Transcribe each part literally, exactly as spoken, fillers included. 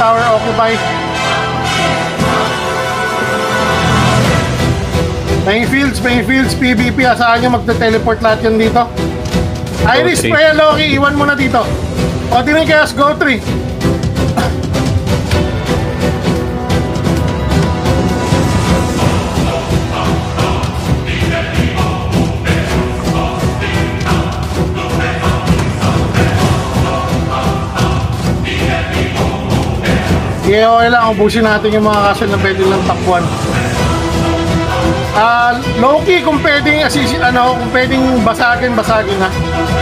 tower occupy. Playing fields, playing fields, P V P, asahan nyo magte-teleport lahat yan dito. Iris, Freya, Loki, iwan mo na dito. O, di rin Chaos, go three. Okay, okay lang, ubusin natin yung mga castle na pwede lang top one. Ah, uh, Loki, kung pwedeng assist, ano, kung pwedeng basagin, basagin ha.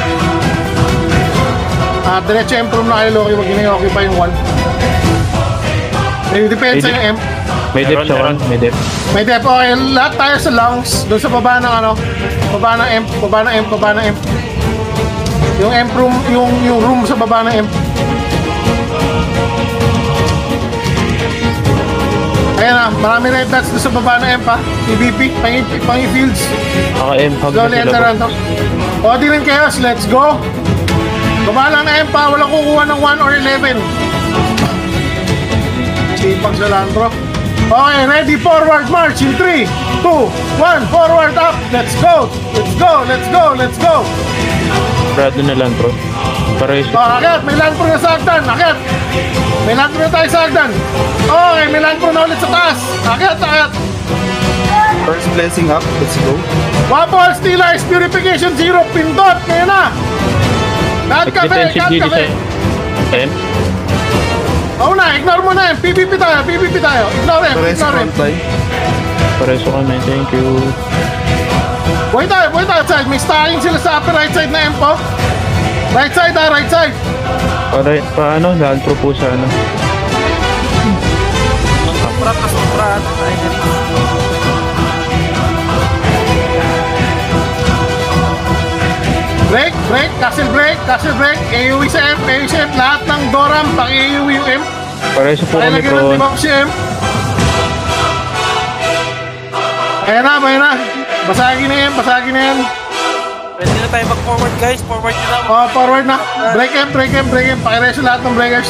Ah, uh, diretso improve na kayo Loki, wag yun yung occupy yung one. May depensa yung M. May dep sa one, may dep. May dep, okay, lahat tayo sa lungs, doon sa baba ng ano, baba ng M, baba ng M, baba ng M. Yung M room, yung, yung room sa baba ng M. Ayan na, marami red dots doon sa baba na M pa. P V P, pangi fields. Ako M, hug na sila po. O, di rin Chaos, let's go. Baba lang na M pa, walang kukuha ng one or eleven. Sipag sa Landro. Okay, ready, forward march in three, two, one, forward up. Let's go, let's go, let's go, let's go. Brado na Landro. Para iso. Oh, akit, may Landro na sa Agdan, akit. May Landro na tayo sa Agdan. Okay, may Landro na ulit sa taas. Akit, akit. First blessing up, let's go. Wapol, Steel Ice, Purification Zero, pindot, kaya na. Kat kape, kat kape. M? Oo na, ignore mo na yan. P V P tayo, P V P tayo. Ignore yan, ignore yan. Pareso kami, thank you. Buhay tayo, buhay tayo side. May stacking sila sa upper right side na M po. Right side ha, right side. Para, paano? Landro po sa ano. Prat na sobrat. Ay, break, break, castle break, castle break. A U E sa M, A U E sa M. Lahat ng Doram, pang-A U E yung M. Pareso po kami pro. Lagyan ng debuff si M. Ayan na, ayan na. Basagin na yan, basagin na yan. Pwede na tayo mag-forward guys, forward nyo na. Oh, forward na. Break M, break M, break M. Pakireso lahat ng breakers.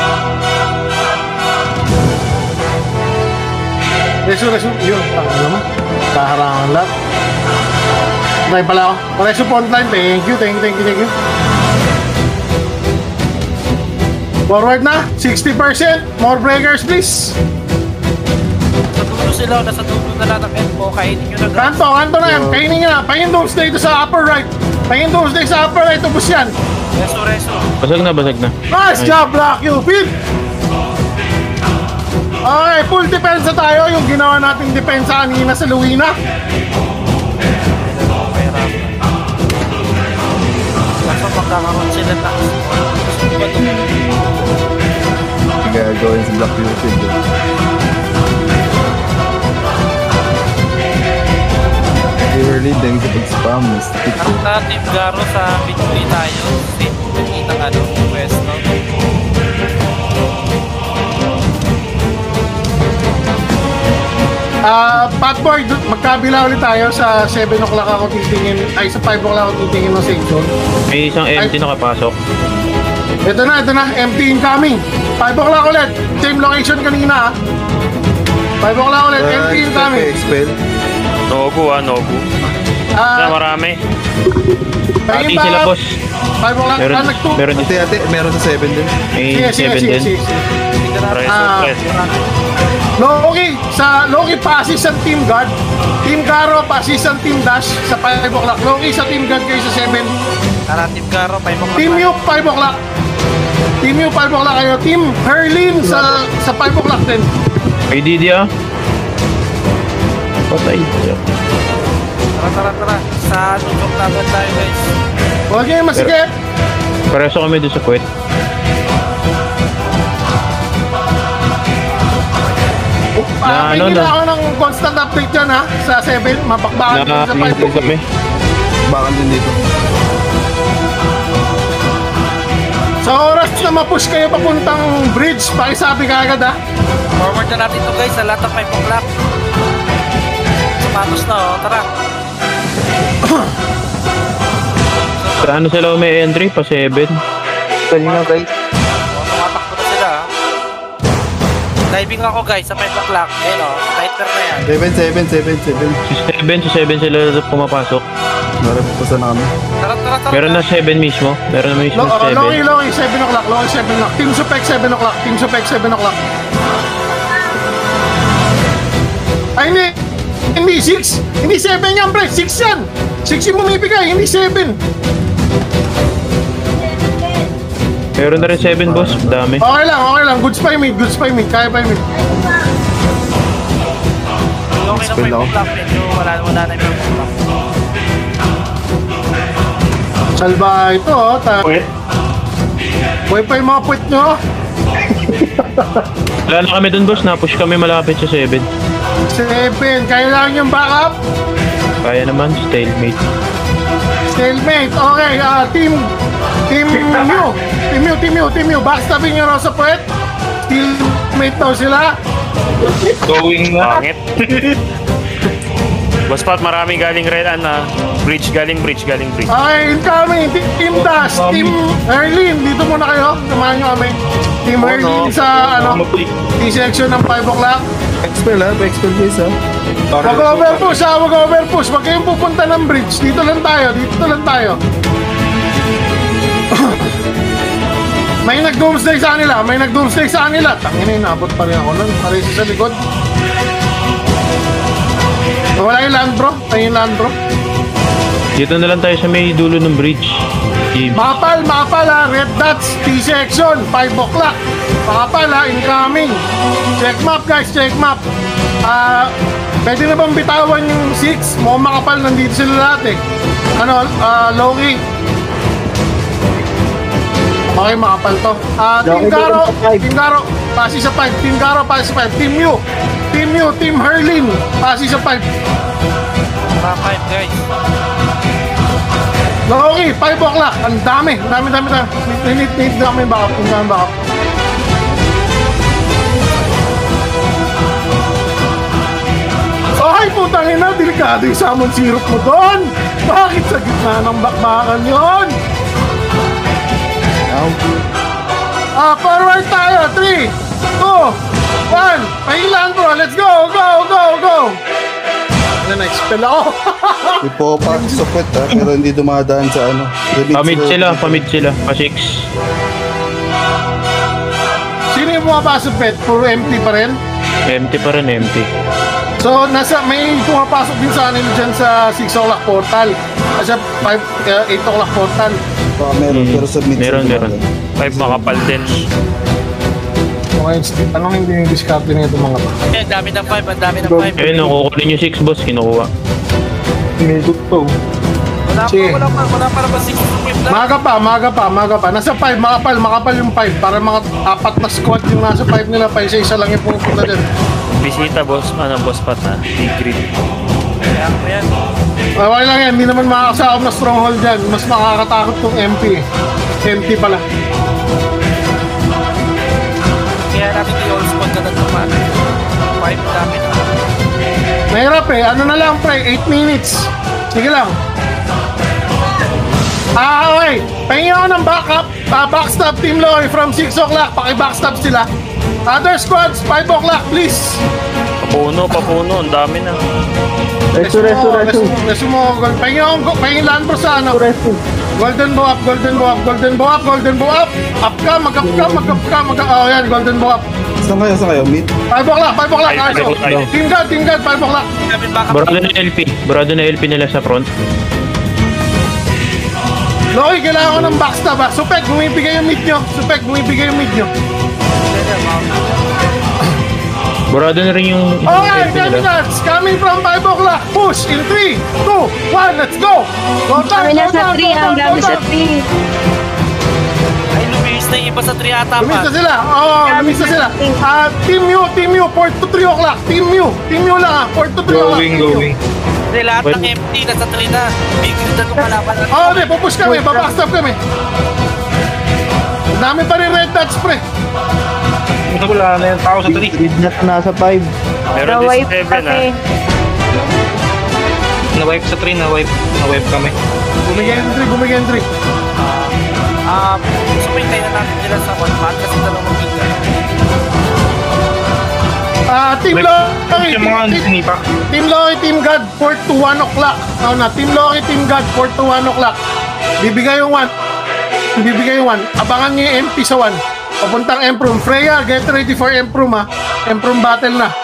Reso, reso. Yun, ano mo? Kaharangan lahat. Try pala ako. Pareso front line. Thank you, thank you, thank you, thank you. Forward na. sixty percent. More breakers, please. Nasa dulo sila, nasa dulo na lahat ng M mo. Kainin nyo na guys. Kanto, kanto na yan. Kainin nyo na. Pahingin doomsday ito sa upper right. Pahingin doomsday sa upper right. Ubus yan. Reso, reso. Basag na, basag na. Nice job, Black Cupid! Okay, full depensa tayo. Yung ginawa nating depensa kanina sa Luwina. Kaso magkakaroon sila na. Kaya gawin sa Black Cupid. Early din sa pag-spam. Ang uh, Team Garo sa Bitcoin tayo. Nakita ng ano, pwesto. Ah, uh, Patboy, magkabila ulit tayo sa seven o'clock ako titingin, ay sa five o'clock ako titingin ng safe zone. May isang empty nakapasok. Ito na, ito na, empty incoming. five o'clock ulit, same location kanina ha. five o'clock ulit, uh, empty incoming. Expel. Nogu ah, Nogu. Ah, na marami. Ati sila boss. five o'clock, meron, ah, nag-two. meron, ate, ate, meron sa seven din. May seven din. Preso, preso. Loki, sa Loki passes ang Team God. Team Garo passes ang Team Dash sa five o'clock. Loki sa Team God kayo sa seven. Tara, Team Garo, five o'clock. Team U, five o'clock. Team U, five o'clock kayo. Team Herlin sa sa five o'clock din. May Didi ah. Patay. Tara, tara, tara. Sa tutok laban tayo guys. Huwag nyo yung masigit. Pareso kami doon sa puwet. Ah, na, ano, na ako ng constant update dyan ha. Sa seven, mapakbakan na, sa five o'clock. kami. Bakan din dito. Sa oras na mapush kayo papuntang bridge, pakisabi ka agad ha. Forward na natin ito guys sa lahat ng five o'clock. Sapatos na oh, tara. Sa ano sila may entry? Pa seven. Kanina guys. Oh, tumatakbo na sila ha. Diving ako guys sa five o'clock. Ayun o, tighter na yan. seven, seven, seven, seven. Si seven, si seven sila pumapasok. Narapasan na kami. Tara, tara, tara. Meron na seven mismo. Meron na mismo Lo, uh, seven. Longi, Longi, seven o'clock. Longi, seven o'clock. Team Supek, seven o'clock. Team Supek, seven o'clock. Ay, hindi. Hindi, six. Hindi seven yan, pre. six yan. six yung bumibigay, hindi seven. Meron na rin seven, boss. Dami. Okay lang, okay lang. Goods pa yung mid, goods pa yung mid. Kaya pa yung mid. Okay na five o'clock. Medyo wala, wala na yung five o'clock. Salba ito, oh. Ta- Wait. Buhay pa yung mga puwet nyo. Wala na kami dun, boss. Napush kami malapit sa seven. seven. Kaya lang yung backup. Kaya naman, stalemate. Stalemate. Okay, ah, team... Team Mew. Team Mew, Team Mew, Team Mew. Backstabbing nyo raw sa puwet. Teammate daw sila. Going na. Pangit. Boss Pat, maraming galing red, ano, bridge, galing bridge, galing bridge. Okay, incoming. Team Dash. Team Erlin. Dito muna kayo. Samahan nyo kami. Team Oh, Erlin no. sa, ano, T-section ng five o'clock. Expel ha, expel please ha. Wag overpush ha, wag overpush. Wag kayong pupunta ng bridge. Dito lang tayo, dito lang tayo. May nag-doomsday sa kanila, may nag-doomsday sa kanila. Tangina, inabot pa rin ako nun. Parisi sa likod. Wala yung land bro, ay yung land bro. Dito na lang tayo sa may dulo ng bridge. Team. Makapal, makapal ha, red dots, T-section, five o'clock. Makapal ha, incoming. Check map guys, check map. Ah, pwede na bang bitawan yung six? Mukhang makapal, nandito sila lahat eh. Ano, ah, Loki. Okay, makapal to. Ah, Team Garo, Team Garo, pasi sa five. Team Garo, pasi sa five. Team Mew, Team Mew, Team Herlin, pasi sa five. Mga five guys. Loki, five o'clock. Ang dami, ang dami, dami, dami. Need, need namin backup, need namin backup. Ay, putang ina, delikado yung salmon syrup mo doon. Bakit sa gitna ng bakbakan yon? Ah, forward tayo. three, two, one. Pahilan bro, let's go, go, go, go. Ano, na-expel ako. Ipopak sa puwet ha, pero hindi dumadaan sa ano. Pamid sila, pamid sila. Pa-six. Sino yung pumapasok, Pet? Puro empty pa rin? Empty pa rin, empty. So, nasa, may pumapasok din sa kanila dyan sa six o'clock portal. Kasi five, uh, eight o'clock portal. Baka meron, pero sa mid. Meron, meron. Five makapal din. Okay, anong hindi yung discard nito mga to? Eh, dami ng five, ang dami ng five. Eh, nakukunin yung six, boss. Kinukuha. Wala pa, Sige. wala pa, wala pa naman six to five lang. Maga pa, maga pa, maga pa. Nasa five, makapal, makapal yung five. Para mga apat na squad yung nasa five nila. Pa isa-isa lang yung pupunta dyan. Bisita, boss, ano, Boss Pat, ha? Tigrid. Kaya ko yan. Ah, okay lang yan, hindi naman makakasakop na stronghold dyan. Mas makakatakot tong M P. M P pala. Kaya natin yung all squad na nagtaman. Five, dami na. Mahirap eh. Ano na lang, pre? eight minutes. Sige lang. Ah, okay. Pahingi ako ng backup. Uh, backstab Team Loy from six o'clock. Paki-backstab sila. Other squads, five o'clock, please. Papuno, papuno, ang dami na. Resu, resu, resu. Resu mo. Pahingi ako. Pahingi land bro sa ano. Golden bow up, golden bow up, golden bow up, golden bow up. Up ka, mag-up ka, mag-up ka, mag-up. Oh, yan, golden bow up. Saan kayo, saan kayo? Mid? five o'clock, five o'clock. Ay, Arso. ay, ay. Team God, team God, five o'clock. Kami baka Barado na L P. Barado na L P nila sa front. Loki, kailangan ko ng backstab ha. Supek, bumibigay yung mid nyo. Supek, bumibigay yung mid nyo. Barado na rin yung Okay, L P nila. Caminats, coming from five o'clock. Push in three, two, one, let's go. Go down, Kami go nasa down, go three, down, ang go dami sa down. three. ay lumis na yung iba sa three ata Lumis pa. na sila. Oo, lumis na sila. Ah, Team Mew, Team Mew, four to three o'clock. Team Mew, Team Mew lang ha. four to three o'clock. Team Mew. Kasi lahat ng empty nasa three na. Big grid na lumalaban. Oo, di, pupush kami, babackstab kami. Ang dami pa rin red dots, pre. Wala na yung tao sa three. Mid na nasa five. Meron din Na-wipe si Seven, ha? kami. Na-wipe sa three, na-wipe. Na-wipe kami. Bumigay ng three, bumigay ng three. Ah, sumintay na natin nila sa one part kasi dalawang big na. Ah, Team Wait, Loki, yung mga Team, sinipa. Team Loki, Team God, four to one o'clock. Ano na, Team Loki, Team God, four to one o'clock. Bibigay yung one. Bibigay yung one. Abangan niyo yung M P sa one. Papuntang Emprum. Freya, get ready for Emprum ha. Emprum battle na.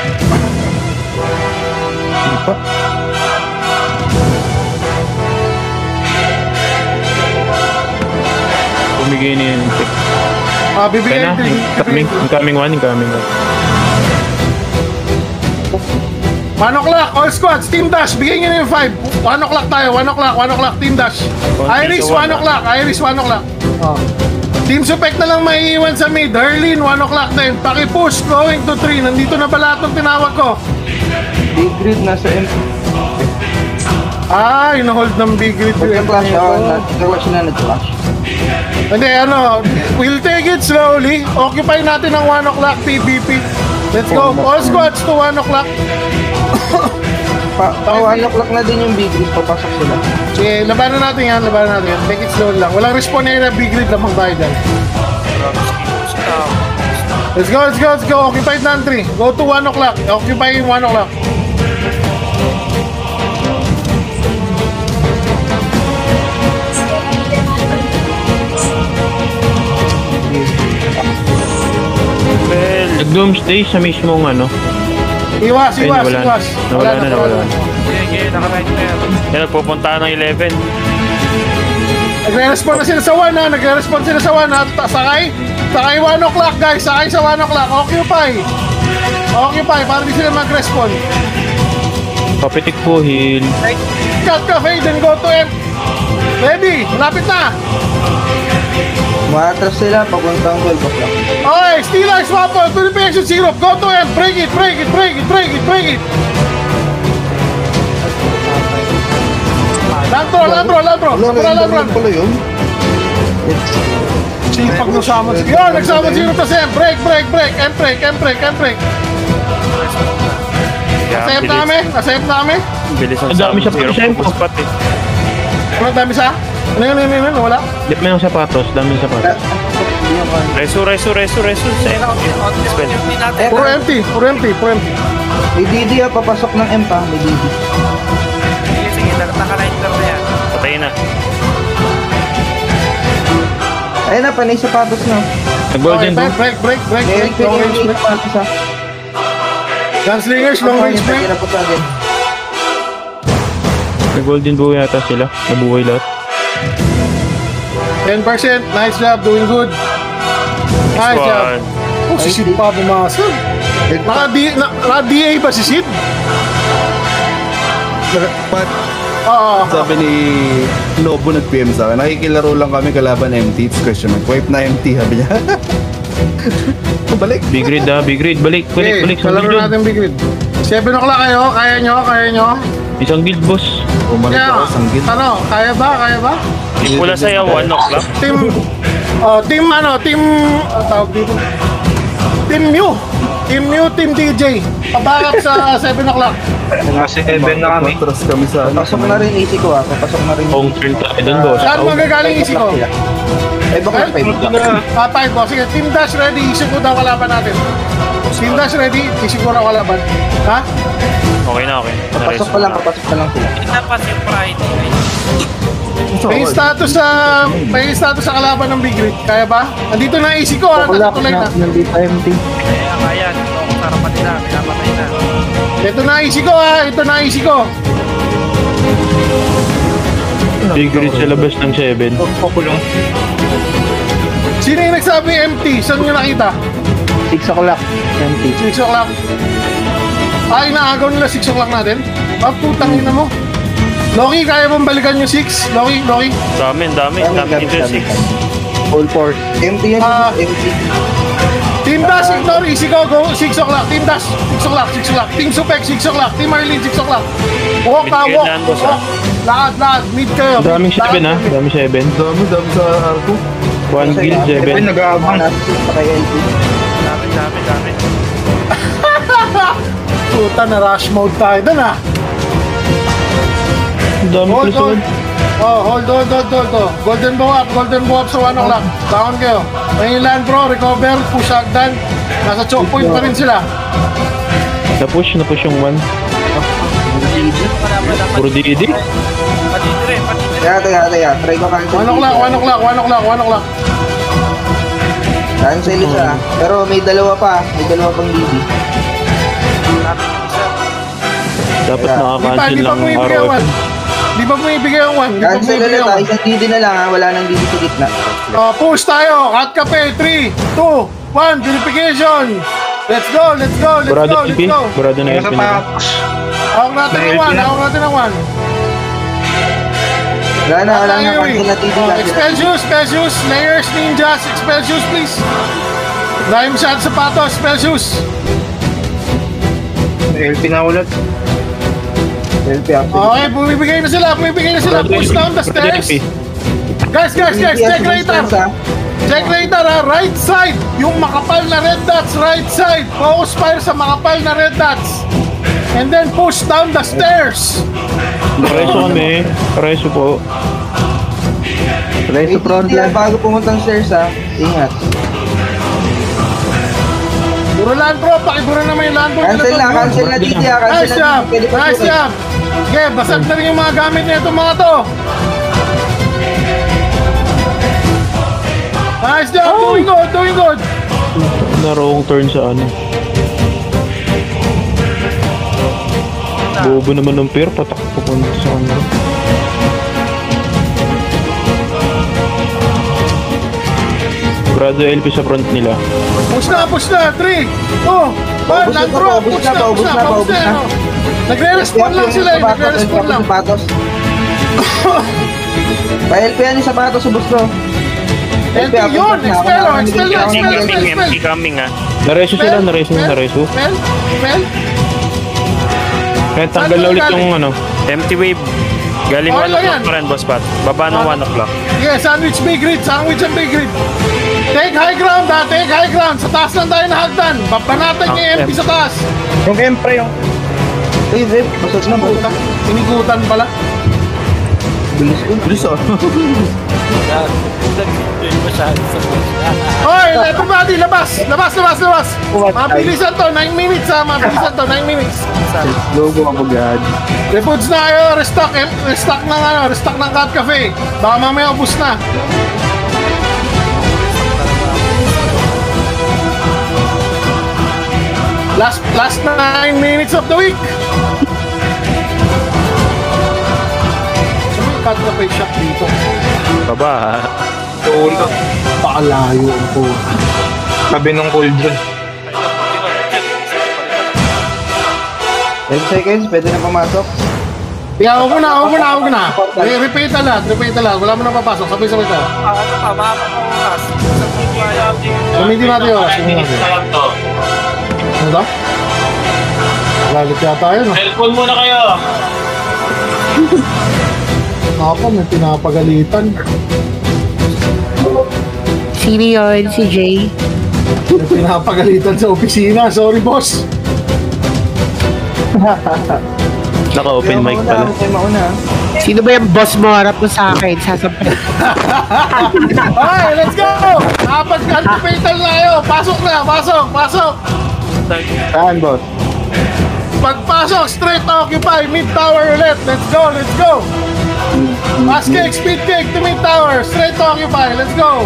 Bumigay na yun. Ah, bibigay Kaya na, yung incoming, incoming one, incoming one. one o'clock, all squads, Team Dash, bigyan nyo na yung five. one o'clock tayo, one o'clock, one o'clock, Team Dash. Iris, one o'clock, Iris, one o'clock. Oh. Team Supek na lang maiiwan sa mid. Herlin, one o'clock din. Paki-push, going to three. Nandito na ba lahat ng tinawag ko? Big grid nasa M. Ah, ina-hold ng big grid. Nag-flash ako. Nag-flash na nag-flash. Hindi, ano, we'll take it slowly. Occupy natin ang one o'clock P V P. Let's go. All squads to one o'clock. Pa, pa one o'clock na din yung big grid. Papasok sila. Sige, labanan natin yan, labanan natin yan. Take it slow lang. Walang respawn na big grid lamang tayo dyan. Let's go, let's go, let's go. Occupied na ang three. Go to one o'clock. Occupy yung one o'clock. Well, nag-doomsday sa mismong ano. Iwas, Ay, iwas, nawala na. iwas. Nawala na, nawala na. Sige, sige, naka-right na yan. Yan, nagpupunta ng eleven. Nagre-respond na sila sa one ha. Nagre-respond sila sa one ha. Ta- Sakay. Sakay one o'clock guys. Sakay sa one o'clock. Occupy. Occupy. Para di sila mag-respond. Papitik po, heal. Cut ka, Fade, and go to M. Ready. Malapit na. Maatras sila papuntang twelve o'clock. Okay. Steelers, Swapple. To the P-Action Zero. Go to M. Break it, break it, break it, break it, break it. Lantro, lantro, lantro. Wala, Lantro, render lantro. lang pala yun. Sipag ng summon. Yun, nag-summon zero to M. Break, break, break. M break, M break, M break. Kaya, Nasave bilis. namin, nasave namin. Bilis ang Ang dami summon siya zero. percent. Spot eh. Ano dami sa? Ano yun, ano yun, ano yun, wala? Di pa yung sapatos, dami yung sapatos. Resu, resu, resu, resu. Sa Spell. Hindi natin. Puro empty, puro empty, puro empty. May D D ah, papasok ng M pa. May D D. Sige, sige, naka-right na yan. Patay na. Ayun na, panay sapatos na. Okay, Nag-golden break, boom. break, break, break, May break, long range break. sapatos ah. Gunslingers, long range break. Hirap po sa akin. Nag-golden boom yata sila. Nabuhay lahat. ten percent, nice job, doing good. Nice job. One. Oh, si Sid pa pumasok. Naka-D- na- Naka-D A ba si Sid? Pat, Oo. sabi ni Lobo nag-P M sa akin, nakikilaro lang kami kalaban empty. It's question mark. Wipe na empty, sabi niya. Balik. Big grid ah, big grid. Balik, balik, Okay, balik. Sa palaro grid. natin big grid. seven o'clock kayo, kaya nyo, kaya nyo. Isang guild boss. Umalik Kaya, ako sa gil. ano, kaya ba, kaya ba? Yung pula sa'yo, one o'clock. Team, oh, team ano, team, ang tawag dito? Team Mew. Team Mew, Team D J. Pabakap sa seven o'clock. Nasa seven na kami. Matras kami sa ano. Papasok na rin easy ko ah. Papasok na rin. Home turn tayo doon boss. Saan magagaling isi ko? Ay, baka five o'clock. Ah, five ko. Sige, Team Dash ready. Isip ko daw kalaban natin. Team Dash ready. Isip ko daw kalaban. Ha? Okay na, okay. Papasok pa lang, papasok pa lang sila. Inapas yung Friday. Ay, May status sa may status sa kalaban ng Big Rig. Kaya ba? Andito na easy ko ha. Nakatuloy na. Nandito empty. kaya, kaya. Dito ako sa harapan nila. Pinapatay na. Ito na easy ko ha. Ito na easy ko. Big grid sa labas ng seven. Pakulong. Sino yung nagsabi empty? Saan nyo nakita? six o'clock. Empty. six o'clock. Ah, inaagaw nila six o'clock natin? Ah, putang ina mo. Loki, kaya mong balikan yung six? Loki, Loki. Dami, dami. Dami dito yung six. All four. Empty yan. Ah. Empty. Team Dash, ignore, easy go, go, six o'clock. Team Dash, six o'clock, six o'clock. Team Supek, six o'clock. Team Arlene, six o'clock. Walk Mid ka, kayo walk, dyan, boss, walk. Lahat, lahat, mid kayo. Daming Lahat, seven ah. mid. Dami seven. Dami, dami sa arko. One guild Seven seven. nag-aabang. Nasa six pa kay L P. Dami, dami, dami. Puta, na rush mode tayo dun ah. Dami Hold, plus hold. one. Oh, hold, hold, hold, hold, hold. Golden bow up, golden bow up sa one o'clock. Down kayo. May land bro, recover, push hagdan. Nasa choke point pa rin sila. Na-push, na-push yung one. Puro D D. Patidre, patidre. Kaya, kaya, kaya. Try ko cancel. One o'clock, one o'clock, one o'clock, one o'clock. Cancel isa. Pero may dalawa pa. May dalawa pang D D. Dapat Kaya. Di pa, nakakancel di pa lang mo ibigay araw. ang one. Di ba mo ibigay ang one? Di ba mo Cancel ibigay ulit ang ah. one? Isang D D na lang ha. Wala nang D D sa gitna. Oh, push tayo. Cut kape. three, two, one. Purification. Let's go, let's go, let's Barado go, L let's P. go. Barado na L Nasa P nila. tapos. Hawak natin ang one, hawak natin ang one. Wala na, wala na. Tayo, eh. Cancel na D D. Oh, cancel na. expel shoes, expel shoes, layers, ninjas, expel shoes, please. Dahil masyado sapatos, expel shoes. L P na ulit. L P actually. Okay, bumibigay na sila, bumibigay na sila. Barado Push L P. down the Barado L stairs. P. Guys, guys, guys, check later. Ha? Check later ha, right side. Yung makapal na red dots, right side. Focus fire sa makapal na red dots. And then push down the stairs. Pareso kami. Pareso po. Try sa front line. Bago pumuntang stairs ha. Ingat. Puro land bro, pakibura naman yung land bro. Cancel na, cancel na D D ha. Cancel Nice na job, D D. Pwede pa nice sukat. job. Okay, basag na rin yung mga gamit nito mga to. Nice job, doing good, doing good. Narong turn sa ano. Bobo naman ng pair. Patak pupunta sa kanila. Grado L P sa front nila. Push na, push na. three, two, one, Paubos land na, bro. paubos Push na, na, push paubos na, na, paubos paubos na. na. ano. Nagre-respond lang sila eh, nagre-respond lang. Sapatos. Pa-L P yan yung sapatos, ubos ko. L P yun, expel oh, expel na, expel, expel, Coming, expel. empty coming ah. Nareso sila, nareso, Expel, nareso. Expel, expel. Kaya tanggal na ulit yung ano. Empty wave. Galing Okay one lang o'clock yan. pa rin, boss Pat. Baba ng one o'clock. Yeah, sandwich big grid, sandwich and big grid. Take high ground ha, take high ground. Sa taas lang tayo nahagdan. Babanatan niya yung Ah, M P sa taas. Yung Empre yung. Uy, Rip, basag na po. Puta, tinigutan pala. Bilis ko. Bilis oh. Nag-enjoy masyado sa push. Hoy, everybody, labas! Labas, labas, labas! Mabilisan to, nine minutes ha, mabilisan to, nine minutes. Logo ako agad. Refoods na kayo, restock, eh, restock ng ano, restock ng Cat Cafe. Baka mamaya ubus na. Last, last nine minutes of the week. Saan yung Cat Cafe shop dito? Baba. Pakalayo po. Sabi nung cauldron. ten seconds, pwede na pumasok. Yeah, huwag mo na, huwag mo na, huwag mo na. Re- Repeat na lahat, repeat na lahat. Wala mo na papasok, sabay-sabay tayo. Ah, ano pa, mahaba pa oras. Sa video ay Gamitin natin yung oras. Gamitin natin. Ano daw? Galit yata yun. Cellphone muna kayo. Ako, may pinapagalitan. Sino yun? Si Jay? May pinapagalitan sa opisina. Sorry, boss. Naka-open mic pala. Huwag mauna. Sino ba yung boss mo? Harap mo sa akin. Sasampay. Okay, let's go! Kapag-antipatal na kayo. Pasok na, pasok, pasok. Saan, boss? Pagpasok, straight occupy, mid-tower ulit. Let's go, let's go. Fast cake, speed cake to mid-tower. Straight occupy, let's go.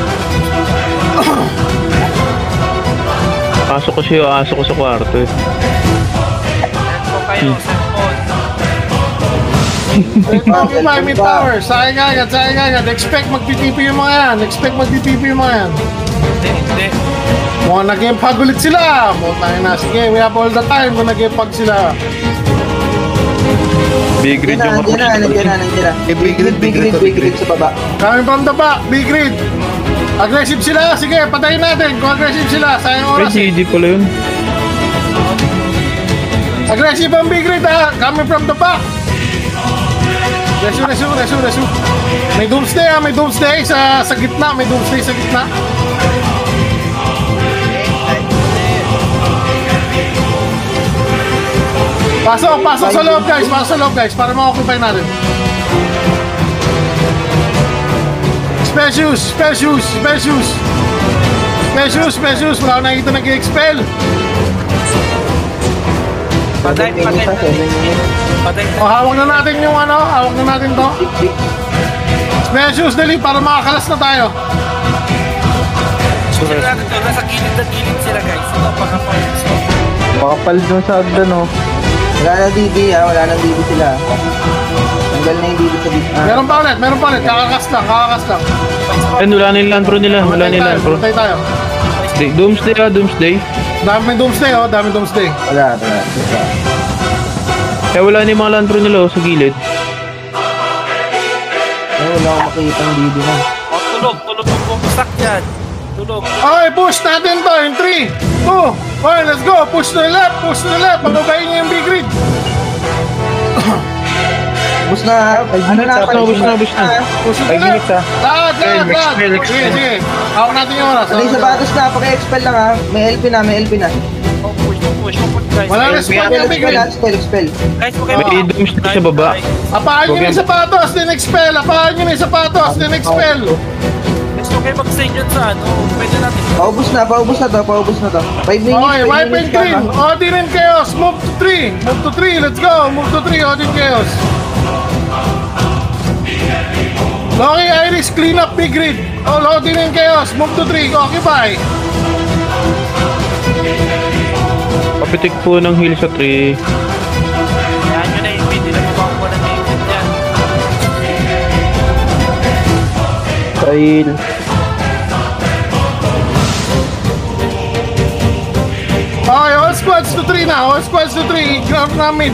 Pasok ko siya, asok ko sa kwarto eh. Cellphone kayo, cellphone. Straight occupy, mid-tower. Sayang agad, sayang agad. Expect magtitipi yung mga yan. Expect magtitipi yung mga yan. Hindi, hindi. Mukhang nag-impag ulit sila. Mukhang na, sige, we have all the time kung nag-impag sila. Big Nandiyan read na, yung nandiyan na, nandiyan na, nandiyan na. Eh, big grid, Big grid, big grid sa baba. Coming from the back, big grid. Aggressive sila, sige, patayin natin kung aggressive sila, sayang Ay, oras eh. C D pala yun. Aggressive ang big grid ha, coming from the back. Resu, resu, resu, resu. May doomsday ha, may doomsday sa, sa gitna, may doomsday sa gitna. Pasok, pasok sa loob guys, pasok sa loob guys, para ma-occupy natin. Spare shoes, spare shoes, spare shoes. Specials, specials. Wala ko nakikita nag-expel. Patay, seven patay. minutes ha, seven minutes. Patay O, hawak na natin yung ano. Hawak na natin to. Six, six. Specials, dali, para makakalas na tayo. Sila natin to, nasa gilid na gilid sila guys. Ito, pakapalit. Makapal dun sa hagdan oh. Wala na D D ha, wala na D D sila. Tanggal na yung D D sa gitna. Meron pa ulit, meron pa ulit. Kakakas lang, kakakas lang. Ayun, wala na yung land pro nila. Wala na yung land pro. Tayo tayo. Di- Doomsday ah, Doomsday. Daming doomsday, oh. Daming doomsday. Wala, wala. Wala. Kaya wala na yung mga land pro nila oh, sa gilid. Eh, wala akong makikita ng D D na. O, tulog, tulog ang bumagsak dyan. Tulog. Okay, push natin to in three, two, one, let's go. Push to the left, push to the left. Pagbabayin niyo yung big grid. Bus na, ano na, Bus na, bus na, bus na. Push to the left. Lahat, lahat, lahat. Sige, sige. Hawak natin yung oras. Ano yung sapatos na, paki-expel lang ha. May L P na, may L P na. O, push, push, push, guys. Wala na spot yung big Expel grid. ha, expel, expel. Guys, huwag kayo May doomsday sa baba. Apaan nyo na yung sapatos, then expel. Apaan nyo na yung sapatos, then expel. Guys, huwag kayo mag-stay dyan sa ano. Pwede natin. Paubos na, paubos na to, paubos na to. five minutes, Okay, five wipe and minutes green. lang, ha. Odin and Chaos. Move to three. Move to three. Let's go. Move to three. Odin Chaos. Loki Iris, clean up big grid. Oh, Odin and Chaos. Move to three. Occupy. Papitik po ng heal sa tree. Yan yun na yung hindi na mabang ko na native yan. Trail. Okay, all squads to three na. All squads to three. Grab namin.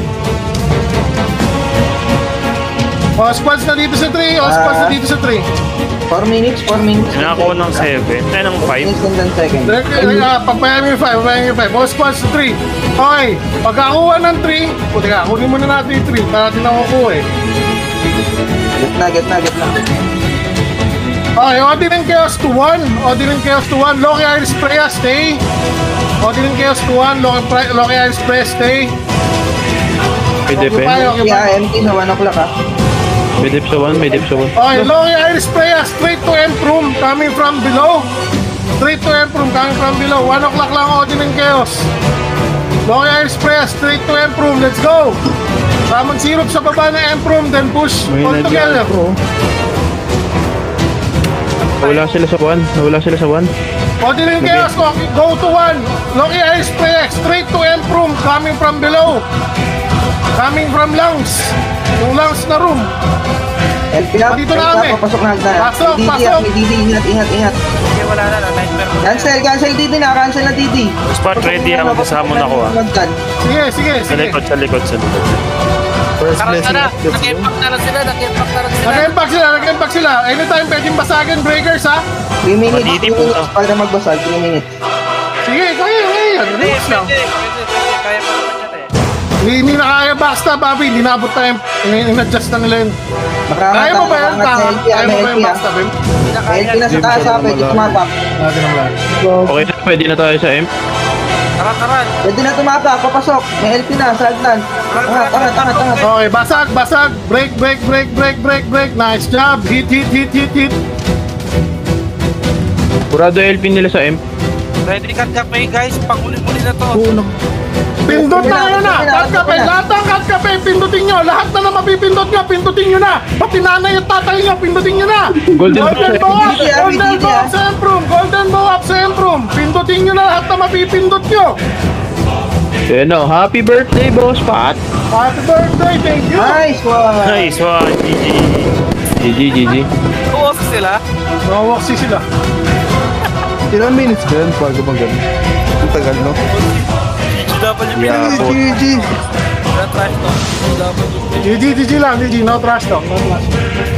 All squads na dito sa three. All squads na dito sa three. four minutes, four minutes. Nakakuha ng seven. Ay, ng five. Minutes and then second. Uh, pagpayamin yung five. Pagpayamin yung five. All squads to three. Okay, pagkakuha ng three. O, teka, kunin muna natin yung three. Para natin nakukuha eh. Get na, get na, get na. Okay, Odin and Chaos to one. Odin and Chaos to one. Loki Iris Freya, stay. Odin and Chaos to one. Loki, Pre- Loki Iris Freya, stay. May dip Occupy, eh. occupy. Yeah, empty sa one o'clock ha. May dip sa one, may dip sa one. Okay, Loki Iris Freya, straight to Emp room, coming from below. Straight to Emp room, coming from below. one o'clock lang Odin and Chaos. Loki Iris Freya, straight to Emp room. Let's go. Tamang syrup sa baba ng Emp room, then push all together. Nawala sila sa one. Nawala sila sa one. Odin and Chaos, go, go to one. Loki Iris Freya, straight to Emp room, coming from below. Coming from lungs. Yung lungs na room. L P up, Dito L P na up, kami. papasok na hagdan. Pasok, D D pasok. up, may D D, ingat, ingat, ingat. Okay, wala na. Nightmare ko. Cancel, cancel D D na, cancel na D D. Spot ready ang kasama na ko ah. Hagdan. Sige, sige, Sa sige. likod, sa likod, sa likod. First Karat blessing na, of the nag-impact na lang sila, nag-impact na lang sila. Nag-impact sila, nag-impact sila. Anytime pwedeng basagan breakers ha. three minutes, Madidi three po, minutes ah. para magbasag, three minutes. Sige, kaya, kaya. Hindi, Relax lang. pwede, pwede, pwede. Kaya pa naman yan eh. Hindi, hindi na kaya basta, Bobby. Hindi naabot tayo. In-adjust na nila yun. Makangat Kaya mo ba yan? makangat sa L P, Kaya may mo ba L P yung ah. basta, Bim? May L P na sa taas ha, pwede tumapak. Natin ang lahat. Okay na, pwede na tayo sa M. Karat, karat. Pwede na tumapak, papasok. May L P na sa hagdan. Angat, angat, angat, angat. Okay, basag, basag. Break, break, break, break, break, break. Nice job. Hit, hit, hit, hit, hit. Purado L P nila sa M. Ready ka kape guys, panguli-muli na to. Pindot na kayo na. Cut cafe. Lahat ng cut cafe, pindutin nyo. Lahat na na mapipindot nyo, pindutin nyo na. Pati nanay at tatay nyo, pindutin nyo na. Golden Golden Bow bow up, D D, ah, golden D D, bow ah. up sa Emprum, golden bow up sa Emprum. Pindutin nyo na lahat na mapipindot nyo. Ayan o, happy birthday, boss Pat! Happy birthday, thank you. Nice one. Nice one, G G. G G, G G. Tuwas sila. Nawaksi sila. Ilang minutes ba yan bago bang ganun? Ang tagal, no? G G W P. Yeah, po. G G. Wala trash to. G G W P. G G, G G lang, G G. No trash talk, no trash talk.